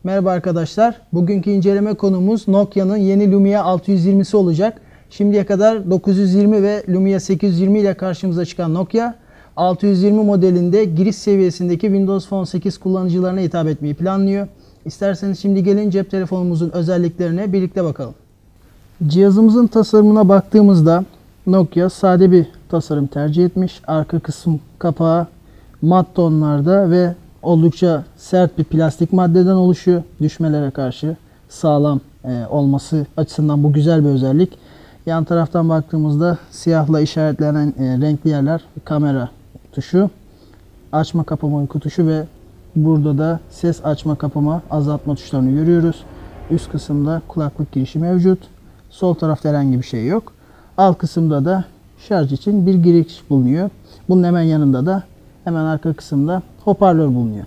Merhaba arkadaşlar. Bugünkü inceleme konumuz Nokia'nın yeni Lumia 620'si olacak. Şimdiye kadar 920 ve Lumia 820 ile karşımıza çıkan Nokia, 620 modelinde giriş seviyesindeki Windows Phone 8 kullanıcılarına hitap etmeyi planlıyor. İsterseniz şimdi gelin cep telefonumuzun özelliklerine birlikte bakalım. Cihazımızın tasarımına baktığımızda Nokia sade bir tasarım tercih etmiş. Arka kısım kapağı mat tonlarda ve oldukça sert bir plastik maddeden oluşuyor. Düşmelere karşı sağlam olması açısından bu güzel bir özellik. Yan taraftan baktığımızda siyahla işaretlenen renkli yerler kamera tuşu, açma kapama uyku tuşu ve burada da ses açma kapama azaltma tuşlarını görüyoruz. Üst kısımda kulaklık girişi mevcut. Sol tarafta herhangi bir şey yok. Alt kısımda da şarj için bir giriş bulunuyor. Bunun hemen yanında da hemen arka kısımda hoparlör bulunuyor.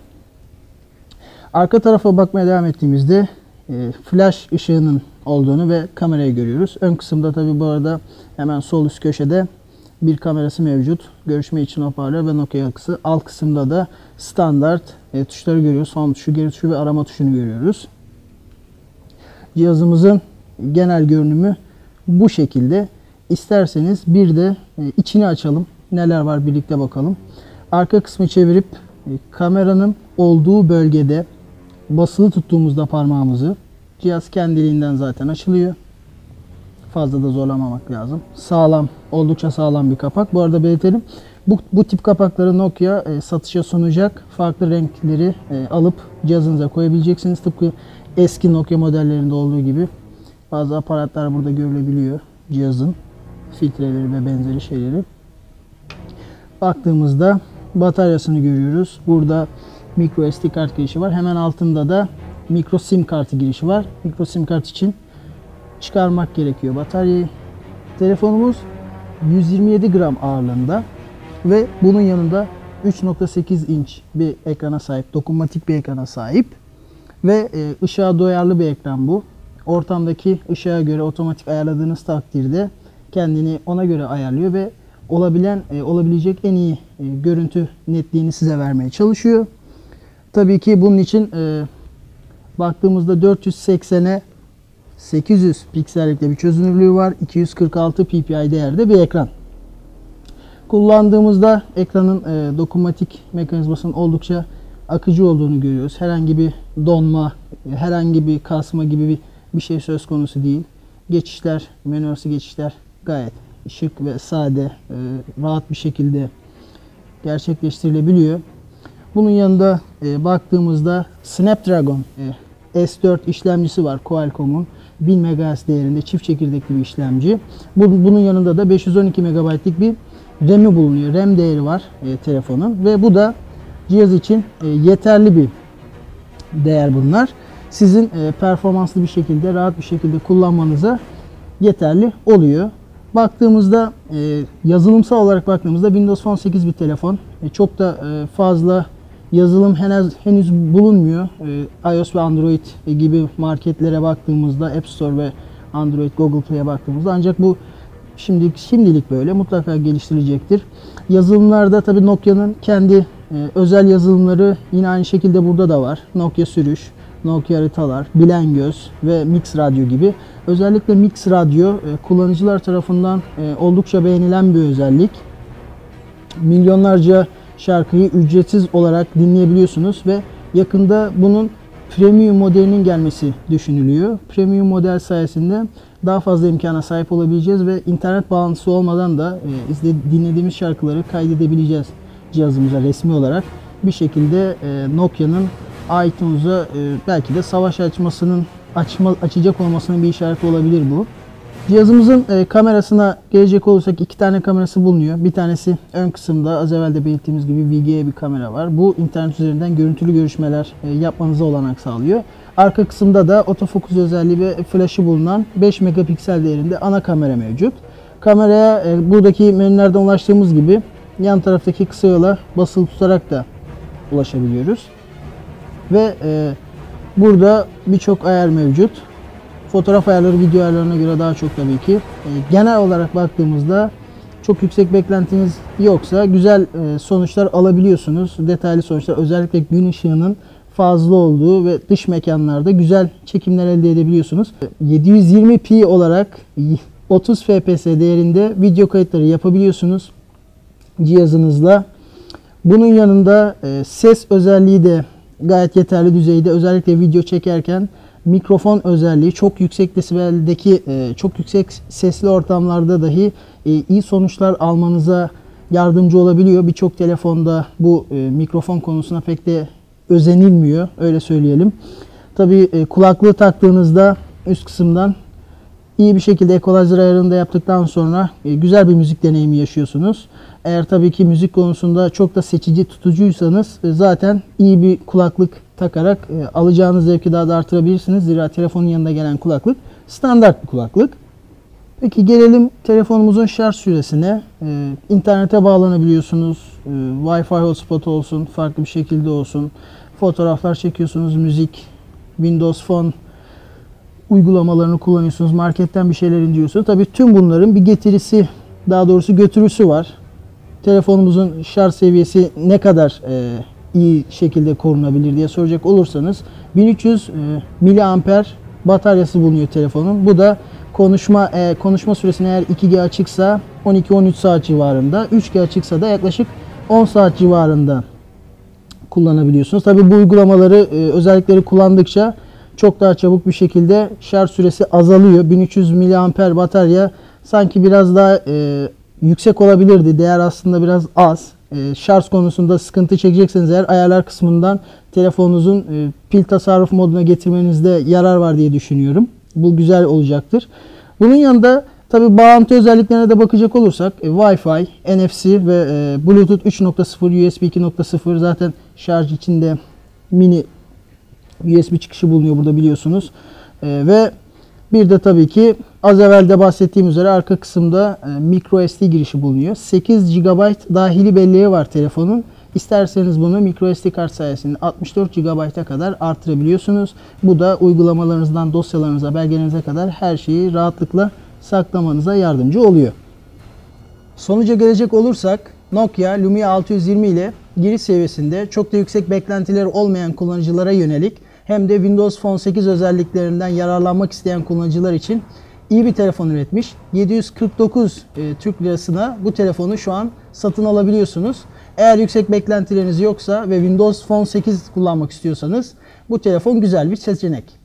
Arka tarafa bakmaya devam ettiğimizde flash ışığının olduğunu ve kamerayı görüyoruz. Ön kısımda tabi bu arada hemen sol üst köşede bir kamerası mevcut. Görüşme için hoparlör ve Nokia yakısı. Alt kısımda da standart tuşları görüyoruz. Home tuşu, geri tuşu ve arama tuşunu görüyoruz. Cihazımızın genel görünümü bu şekilde. İsterseniz bir de içini açalım. Neler var birlikte bakalım. Arka kısmı çevirip kameranın olduğu bölgede basılı tuttuğumuzda parmağımızı, cihaz kendiliğinden zaten açılıyor. Fazla da zorlamamak lazım. Sağlam, oldukça sağlam bir kapak. Bu arada belirtelim. Bu tip kapakları Nokia satışa sunacak. Farklı renkleri alıp cihazınıza koyabileceksiniz. Tıpkı eski Nokia modellerinde olduğu gibi. Bazı aparatlar burada görülebiliyor. Cihazın filtreleri ve benzeri şeyleri. Baktığımızda bataryasını görüyoruz. Burada micro SD kart girişi var. Hemen altında da micro sim kartı girişi var. Micro sim kart için çıkarmak gerekiyor bataryayı. Telefonumuz 127 gram ağırlığında ve bunun yanında 3.8 inç bir ekrana sahip, dokunmatik bir ekrana sahip ve ışığa duyarlı bir ekran bu. Ortamdaki ışığa göre otomatik ayarladığınız takdirde kendini ona göre ayarlıyor ve olabilecek en iyi görüntü netliğini size vermeye çalışıyor. Tabii ki bunun için baktığımızda 480'e 800 piksellikte bir çözünürlüğü var. 246 ppi değerde bir ekran. Kullandığımızda ekranın dokunmatik mekanizmasının oldukça akıcı olduğunu görüyoruz. Herhangi bir donma, herhangi bir kasma gibi bir şey söz konusu değil. Geçişler, menü arası geçişler gayet şık ve sade, rahat bir şekilde gerçekleştirilebiliyor. Bunun yanında baktığımızda Snapdragon S4 işlemcisi var. Qualcomm'un 1000 MHz değerinde çift çekirdekli bir işlemci. Bunun yanında da 512 MB'lik bir RAM'i bulunuyor. RAM değeri var telefonun ve bu da cihaz için yeterli bir değer bunlar. Sizin performanslı bir şekilde, rahat bir şekilde kullanmanıza yeterli oluyor. Baktığımızda yazılımsal olarak baktığımızda Windows Phone 8 bir telefon. Çok da fazla yazılım henüz bulunmuyor. iOS ve Android gibi marketlere baktığımızda, App Store ve Android, Google Play'e baktığımızda ancak bu şimdilik böyle, mutlaka geliştirilecektir. Yazılımlarda tabii Nokia'nın kendi özel yazılımları yine aynı şekilde burada da var. Nokia sürüş, Nokia haritalar, bilen göz ve Mix Radyo gibi. Özellikle Mix Radyo kullanıcılar tarafından oldukça beğenilen bir özellik. Milyonlarca şarkıyı ücretsiz olarak dinleyebiliyorsunuz ve yakında bunun premium modelinin gelmesi düşünülüyor. Premium model sayesinde daha fazla imkana sahip olabileceğiz ve internet bağlantısı olmadan da dinlediğimiz şarkıları kaydedebileceğiz cihazımıza resmi olarak. Bir şekilde Nokia'nın iTunes'a belki de savaş açacak olmasının bir işareti olabilir bu. Cihazımızın kamerasına gelecek olursak iki tane kamerası bulunuyor. Bir tanesi ön kısımda az evvel de belirttiğimiz gibi VGA bir kamera var. Bu internet üzerinden görüntülü görüşmeler yapmanıza olanak sağlıyor. Arka kısımda da otofokus özelliği ve flash'ı bulunan 5 megapiksel değerinde ana kamera mevcut. Kameraya buradaki menülerden ulaştığımız gibi yan taraftaki kısa yola basılı tutarak da ulaşabiliyoruz. Ve burada birçok ayar mevcut. Fotoğraf ayarları video ayarlarına göre daha çok tabii ki. Genel olarak baktığımızda çok yüksek beklentiniz yoksa güzel sonuçlar alabiliyorsunuz. Detaylı sonuçlar, özellikle gün ışığının fazla olduğu ve dış mekanlarda güzel çekimler elde edebiliyorsunuz. 720p olarak 30 fps değerinde video kayıtları yapabiliyorsunuz cihazınızla. Bunun yanında ses özelliği de gayet yeterli düzeyde. Özellikle video çekerken mikrofon özelliği çok yüksek desibeldeki çok yüksek sesli ortamlarda dahi iyi sonuçlar almanıza yardımcı olabiliyor. Birçok telefonda bu mikrofon konusuna pek de özenilmiyor, öyle söyleyelim. Tabii kulaklığı taktığınızda üst kısımdan iyi bir şekilde equalizer ayarını da yaptıktan sonra güzel bir müzik deneyimi yaşıyorsunuz. Eğer tabii ki müzik konusunda çok da seçici, tutucuysanız zaten iyi bir kulaklık takarak alacağınız zevki daha da artırabilirsiniz. Zira telefonun yanında gelen kulaklık standart bir kulaklık. Peki gelelim telefonumuzun şarj süresine. İnternete bağlanabiliyorsunuz. Wi-Fi hotspot olsun, farklı bir şekilde olsun. Fotoğraflar çekiyorsunuz, müzik, Windows Phone uygulamalarını kullanıyorsunuz. Marketten bir şeyler indiriyorsunuz. Tabii tüm bunların bir getirisi, daha doğrusu götürüsü var. Telefonumuzun şarj seviyesi ne kadar iyi şekilde korunabilir diye soracak olursanız 1300 miliamper bataryası bulunuyor telefonun. Bu da konuşma süresine eğer 2G açıksa 12-13 saat civarında, 3G açıksa da yaklaşık 10 saat civarında kullanabiliyorsunuz. Tabii bu uygulamaları özellikleri kullandıkça çok daha çabuk bir şekilde şarj süresi azalıyor. 1300 miliamper batarya sanki biraz daha yüksek olabilirdi. Değer aslında biraz az. Şarj konusunda sıkıntı çekecekseniz eğer ayarlar kısmından telefonunuzun pil tasarruf moduna getirmenizde yarar var diye düşünüyorum. Bu güzel olacaktır. Bunun yanında tabi bağlantı özelliklerine de bakacak olursak Wi-Fi, NFC ve Bluetooth 3.0, USB 2.0 zaten şarj içinde mini USB çıkışı bulunuyor burada biliyorsunuz. Ve bir de tabii ki az evvel de bahsettiğim üzere arka kısımda microSD girişi bulunuyor. 8 GB dahili belleği var telefonun. İsterseniz bunu microSD kart sayesinde 64 GB'a kadar artırabiliyorsunuz. Bu da uygulamalarınızdan dosyalarınıza, belgelerinize kadar her şeyi rahatlıkla saklamanıza yardımcı oluyor. Sonuca gelecek olursak Nokia Lumia 620 ile giriş seviyesinde çok da yüksek beklentileri olmayan kullanıcılara yönelik hem de Windows Phone 8 özelliklerinden yararlanmak isteyen kullanıcılar için iyi bir telefon üretmiş. 749 Türk Lirasına bu telefonu şu an satın alabiliyorsunuz. Eğer yüksek beklentileriniz yoksa ve Windows Phone 8 kullanmak istiyorsanız bu telefon güzel bir seçenek.